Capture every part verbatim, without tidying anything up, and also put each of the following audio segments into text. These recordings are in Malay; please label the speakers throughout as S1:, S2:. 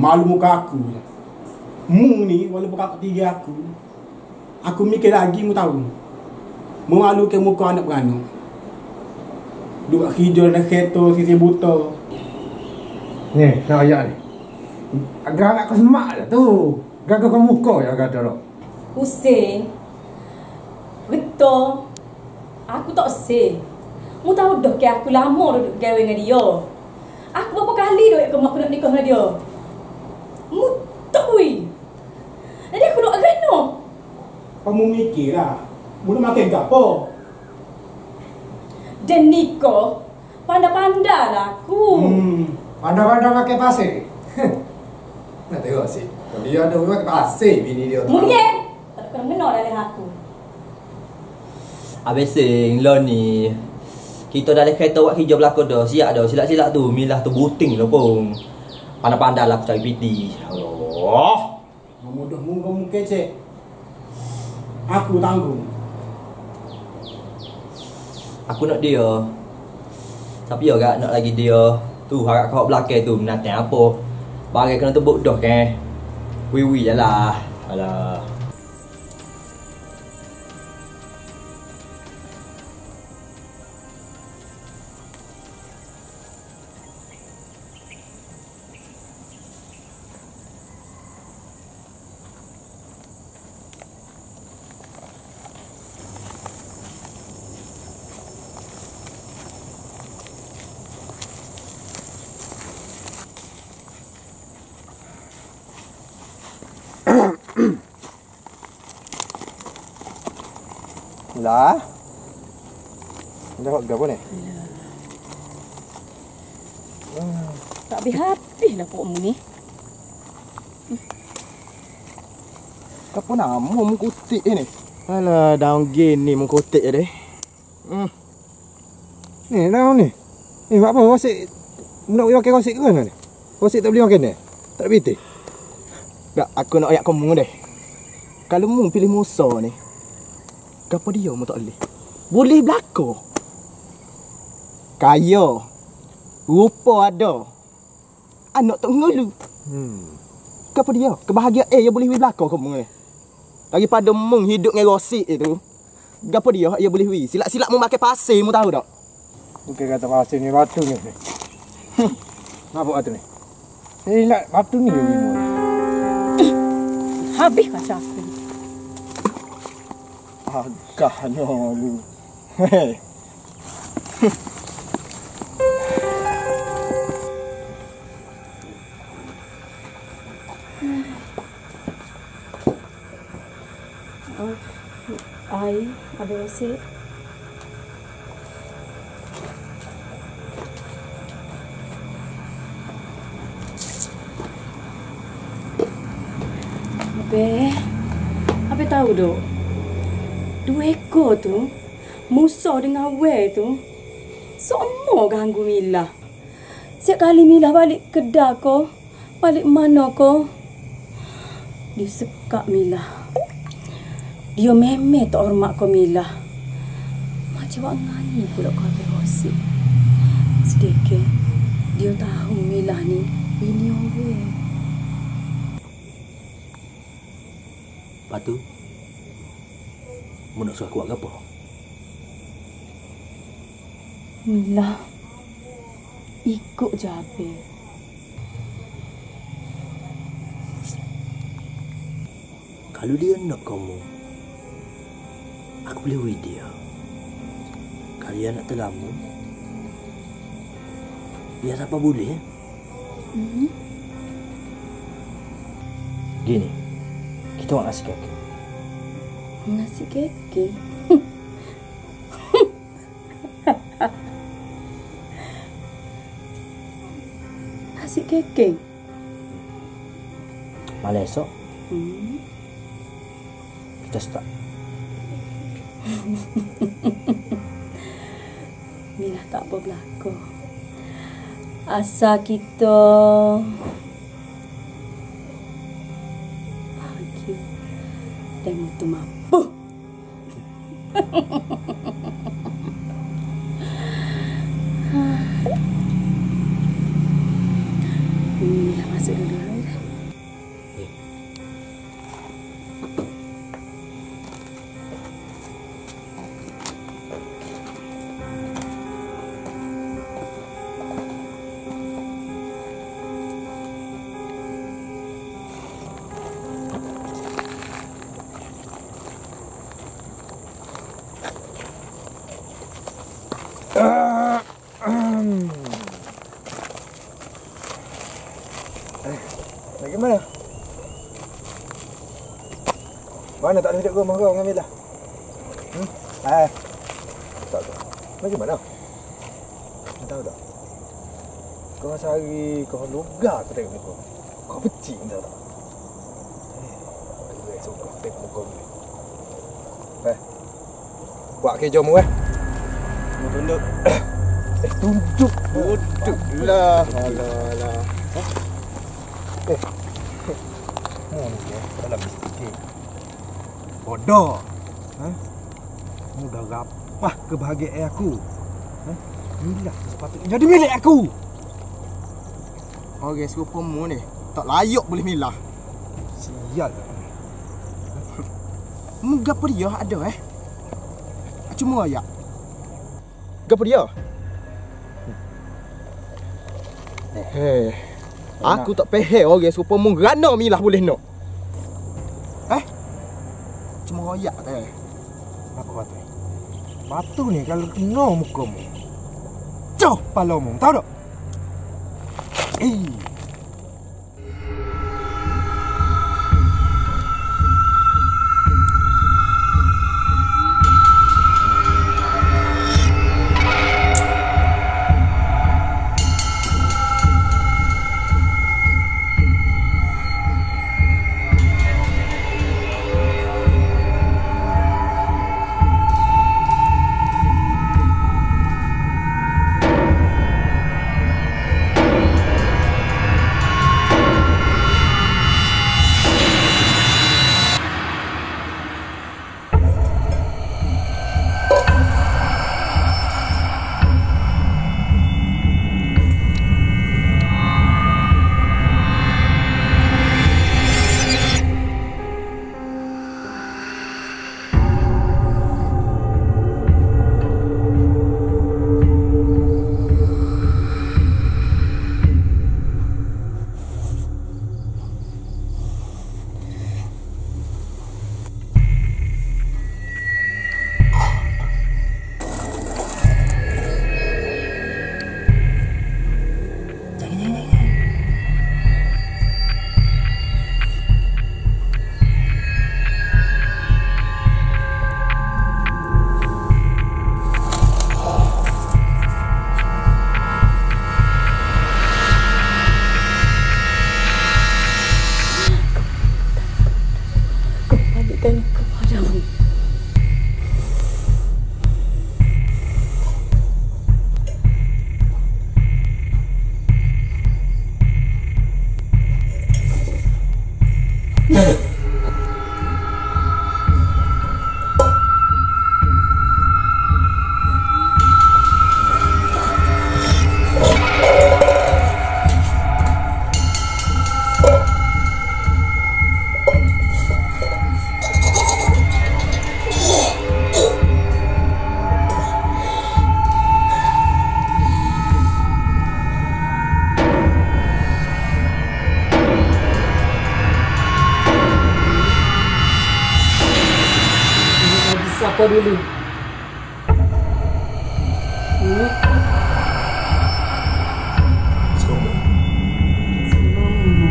S1: malu muka aku. Mu ni walaupun kakak tiga aku, aku mikir lagi mu tahu. Memalukan muka anak beranak. Duk hijau dan kereta sisi buta.
S2: Ni, nak ayat ni. Agak nak kau semak dah tu. Gagah kau muka ya kata lo.
S3: Hussein. Betul. Aku tak say. Mu tahu dah ke aku lama duduk gawe dengan dia. Aku berapa kali duk ke aku nak nikah dengan dia. Mu tak wui. Jadi aku nak gano.
S1: Kamu mikirlah. Mu nak makan gapo?
S3: Dan nikah pandai-pandai lah aku.
S1: Hmm.
S2: Pandai-pandai pakai pasir. Nak tengok sih. Kalau dia ada pakai pasir bini dia tu.
S3: Mungkin tak kena menor dari aku.
S4: Habis sing lo ni. Kita dah ada kereta buat hijau belakang dah. Siap dah. Silap-silap tu. Milah tu buting lah pun. Pandai-pandai lah aku cari piti. Allah.
S1: Mudah mu kamu kecek. Aku tanggung.
S4: Aku nak dia. Tapi ya gak nak lagi dia. Tu harap kau belakang tu menatang apa. Bagai kena tebuk dah kan. Wui-wui je lah. Alah. Lah. Dah buat apa ni?
S3: Hmm. Tak habis-habis lah pokokmu ni.
S4: Apa nama mengkutik ni? Alah, daun gini mengkutik je deh.
S2: Hmm. Ni daun ni. Ni buat apa? Wasik nak pakai wasik ke mana ni? Wasik tak boleh makan ni? Tak ada piti.
S4: Tak, aku nak ayat kamu deh. Kalau mu pilih Musa ni, kenapa dia mu tak boleh? Boleh belakang. Kaya. Rupa ada. Anak tak ngelu.
S2: Hmm.
S4: Kenapa dia? Kebahagiaan eh, dia boleh pergi belakang kamu ni. Daripada mung hidup dengan rosik itu. Kenapa dia? Dia boleh pergi. Silap-silap mu makan pasir, mu tahu tak?
S2: Bukan kata pasir ni, batu ni. Apa batu ni? Silap batu ni.
S3: Habis macam aku.
S4: Agaknya lu. Hei.
S3: Oh, air ada resep. Abe, Abe tahu dok. Dua ekor tu, Musa dengan Wei tu, semua ganggu Mila. Setiap kali Mila balik kedai ko, balik mana ko, dia sekak Mila. Dia memang tak hormat ko Mila. Macam awak ngani pula kau habis rosik. Sedikit, dia tahu Mila ni, ini Wei.
S4: Lepas tu, mu nak suruh aku buat apa?
S3: Mila, ikut je Habib.
S4: Kalau dia nak kamu, aku boleh wui dia. Kalau dia nak telamu, biar siapa boleh.
S3: Hmm?
S4: Gini, kita buat nasi kaki.
S3: Nasi keke. Nasi keke.
S4: Malam esok,
S3: Hmm.
S4: kita start.
S3: Mila tak apa berlaku. Asal kita bahagia dan mutu mampu. Mila masuk dulu.
S2: Di mana? Mana tak ada hidup rumah kau dengan Mila? Hmm? Eh. Tak tahu. Macam mana? Tak tahu tak? Kau masa hari kau logar aku tengok muka. Kau benci tak tak? Eh, aku suka tengok muka ni. Eh. Buat kerja mu eh.
S1: Mau tunduk.
S2: Eh, tunduk. Tunduk lah. Alah, alah. Eh. Oh, ya. Dalam sikit. Bodoh. Ha? Mudah rapah kebahagiaan aku. Ha? Inilah sepatutnya jadi milik aku.
S1: Orang serupamu ni tak layak boleh milah.
S2: Sial.
S1: Mu gapo dia ada eh? Cuma ayak.
S2: Gapo dia? Hei. Aku tak faham orang serupamu rana milah boleh nak.
S1: Eh? Cuma ayak teh.
S2: Apa kata? Batu ni kalau kena mukamu. Jauh palamu, tahu tak? Eh.
S3: Siapa dulu? Hmm?
S2: Semua.
S3: Semua.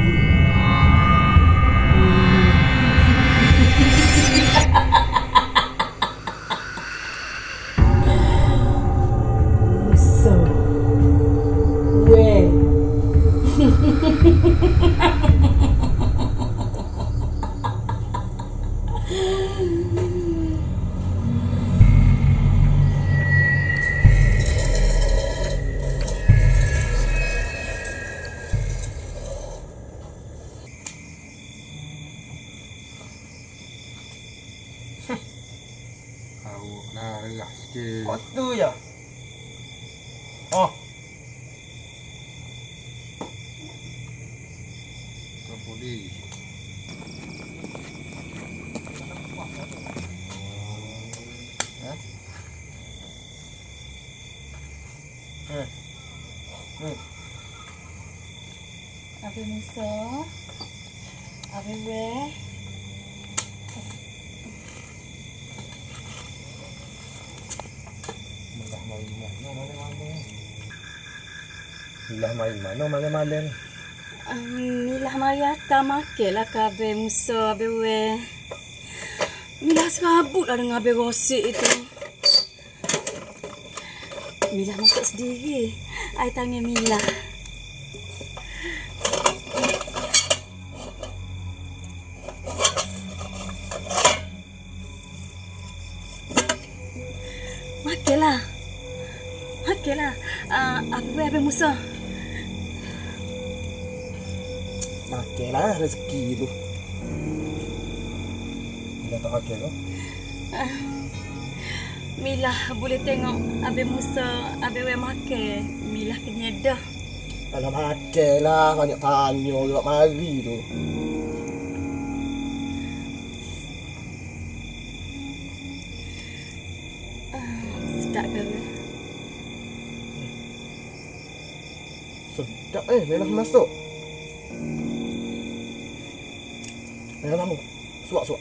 S3: Musa. Weh.
S2: Awaklah relah sikit.
S1: Kau tu je. Oh.
S2: Kau boleh.
S3: Abi Musa. Abi Weh.
S2: Lah main mana malam-malam ni?
S3: Milah Mariata makelah kabe musa abe we. Milah serabut lah dengan abe rosik itu. Milah masak sendiri. Ai tangan Milah. Makelah. Makelah. Uh, apa abe musa?
S2: Makelah rezeki tu. Bila tak makan tu?
S3: Uh, Milah boleh tengok abe musa, abe we makan. Milah kena dah.
S2: Alah makelah, banyak tanya juga mari tu.
S3: Sedap ke?
S2: Sedap eh, memang masuk. Memang kamu, suak-suak.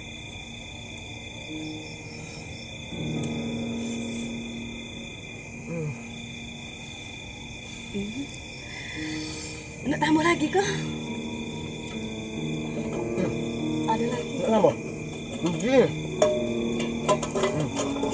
S3: Hmm. Nak tambah lagi ke?
S2: Hmm.
S3: Ada lagi.
S2: Nak tambah? Begini. Hmm.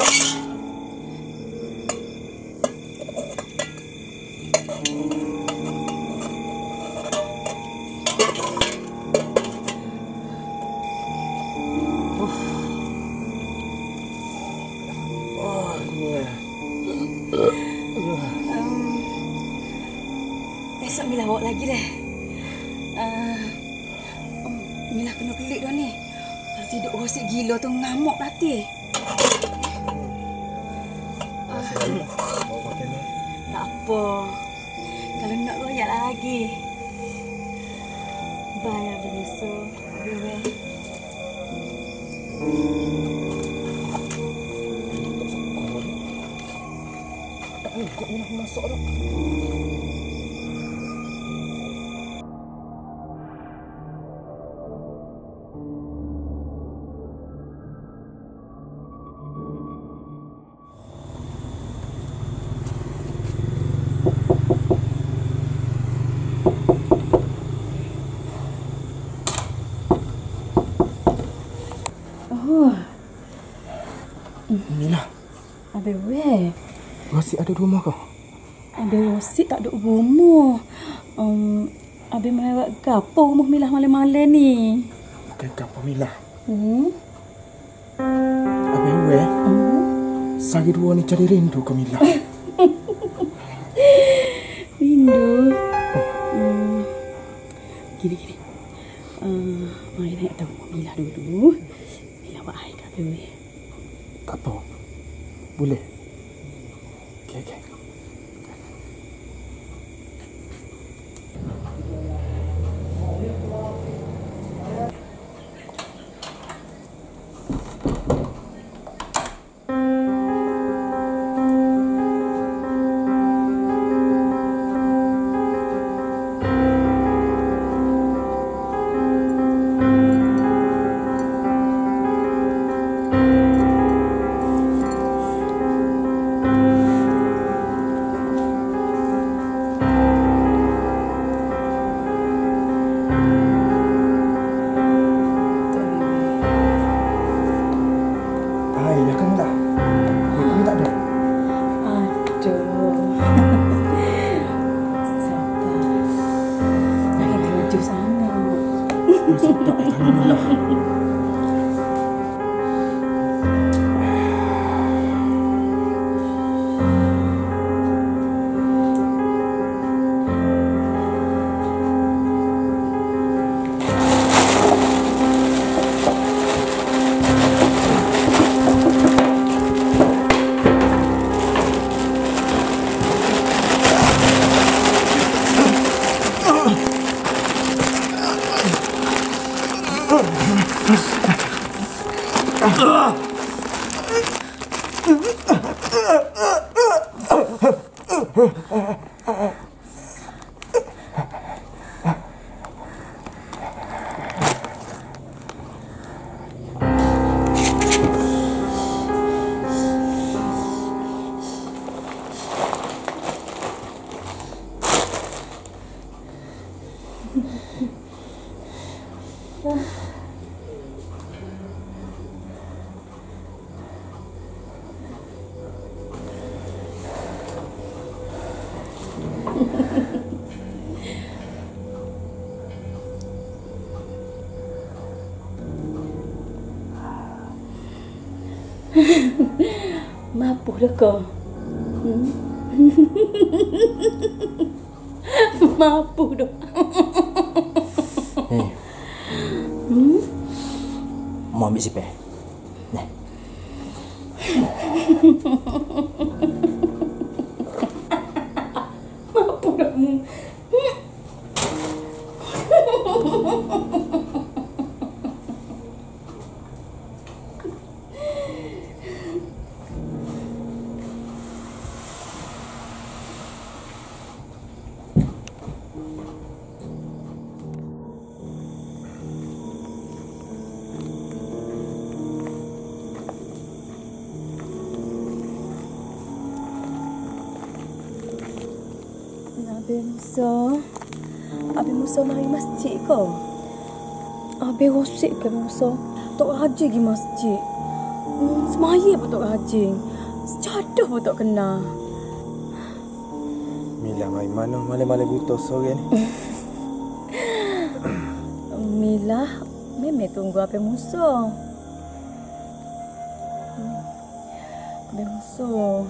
S3: Esok Milah bawa lagi deh. Uh, um, Milah kena kelik dah ni. Kalau tidak rosik gila tu ngamuk berarti. Uh, tak apa. Kalau nak royak lagi. Bayar berusaha. Gue.
S2: Tak ni, kok Milah masuk dah.
S3: Oh.
S2: Milah.
S3: Abe we.
S2: Masih ada di rumah kau?
S3: Abe Rosid tak ada rumah. Um, Abe melewat gapo rumah Milah malam-malam ni.
S2: Bukan gapo Milah.
S3: Hmm?
S2: Abe we.
S3: Hmm?
S2: Sagi dua ni cari rindu ke Milah.
S3: Rindu? Hmm. Gini-gini. Uh, mari nak tahu Milah dulu. Milah buat air kat Abe we.
S2: Gapo? Boleh? Okey, okey. Sedap Alhamdulillah.
S3: Mm-hmm. Mampu dah kau. Hmm? Mampu dah.
S4: Ni.
S3: Hmm?
S4: Mau ambil sipeh. Nah.
S3: Mampu dah. Abi Musa, Abi Musa mari masjid ke? Abi rosak ke Musa? Tok Haji pergi masjid. Hmm, semaya pun Tok Haji. Sejadah pun tak kena.
S2: Mila mai mana malam-malam buta sore ni.
S3: Mila, Meme tunggu Abi Musa. Hmm. Abi Musa.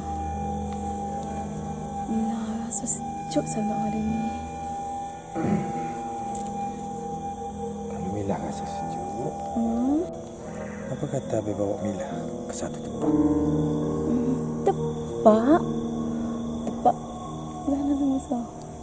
S3: Mila rasa sejuk sangat hari ni.
S2: Kalau Mila rasa sejuk,
S3: Hmm?
S2: apa kata Abi bawa Mila ke satu tempat?
S3: Hmm. Tepak. Tepak. Mana Abi Musa?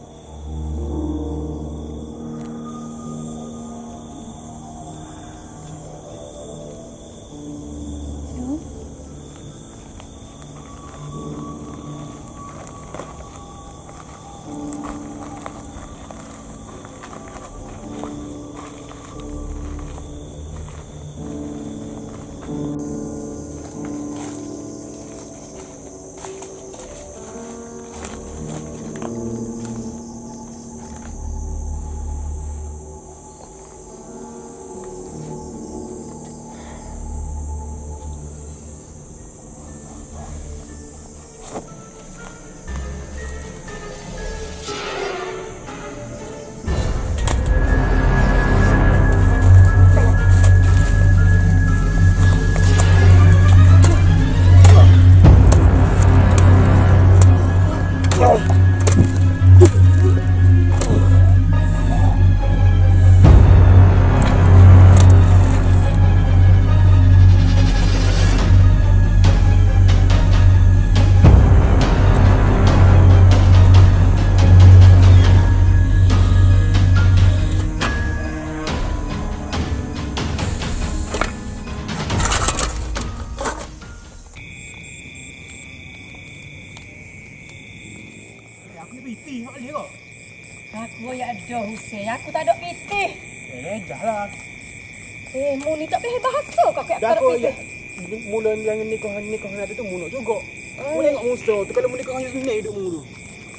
S3: Aku ya ada Hussein. Aku tak ada pitih.
S1: Eh, jahlah.
S3: Eh, mu ni tak faham bahasa kau kat
S1: Dah
S3: ada
S1: kau
S3: pitih.
S1: ya. Mula yang nikah nikah ada tu munuk juga. Mu tengok Musa tu kalau mu nikah hanya sini hidup mu tu.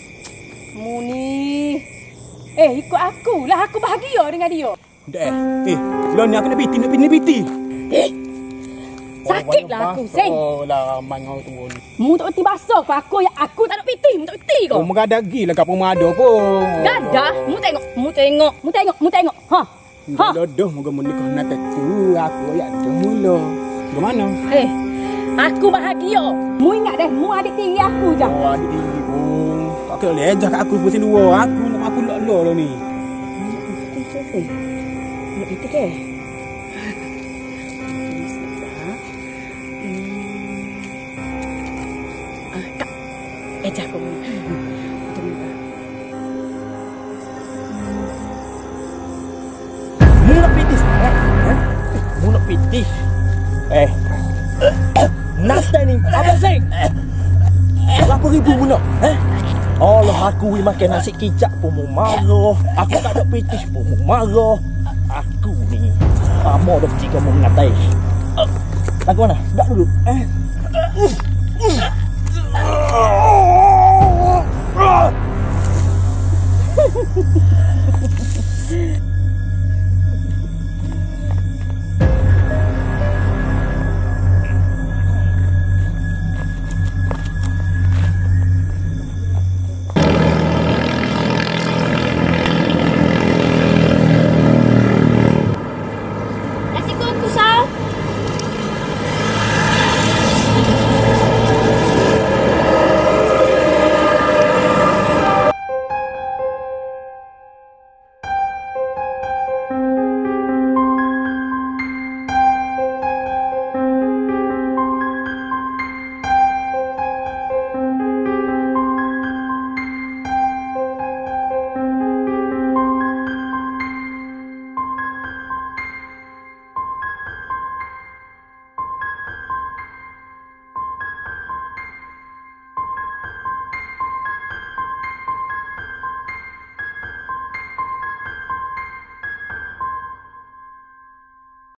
S3: Mu ni. Eh, ikut aku lah. Aku bahagia dengan dia.
S1: Dah eh. Eh, lo ni aku nak piti nak piti nak piti.
S3: Eh. Sakitlah aku, Hussein.
S1: Oh lah, ramai ngau tu.
S3: Mu tak reti bahasa kau. Aku ya aku tak ada pitih. Mu tak reti kau.
S1: Oh, mengadak gi lah kapung mado pun.
S3: Gadah. Mu tengok. Mu tengok. Mu tengok. Mu tengok. Ha. Ha.
S1: Dodoh moga mu nikah nak tu. Aku ya ada mula. Gimana?
S3: Eh. Aku bahagia. Mu ingat dah. Mu adik tiri aku je.
S1: Oh, adik diri pun. Tak kena lejah kat aku pusing dua. Aku nak aku lok-lok lah ni.
S3: Pitih je, Hussein. Nak pitih ke? Eja aku.
S4: Mu nak pitih sangat? Ha? Mu nak pitih? Eh. Nasta ni. Apa sih? Berapa ribu mu nak? Ha? Allah aku makan nasi kicap pun mu marah. Aku tak ada pitih pun mu marah. Aku ni. Amo dah jika mu mengatai. Lagu mana? Dak dulu. Eh.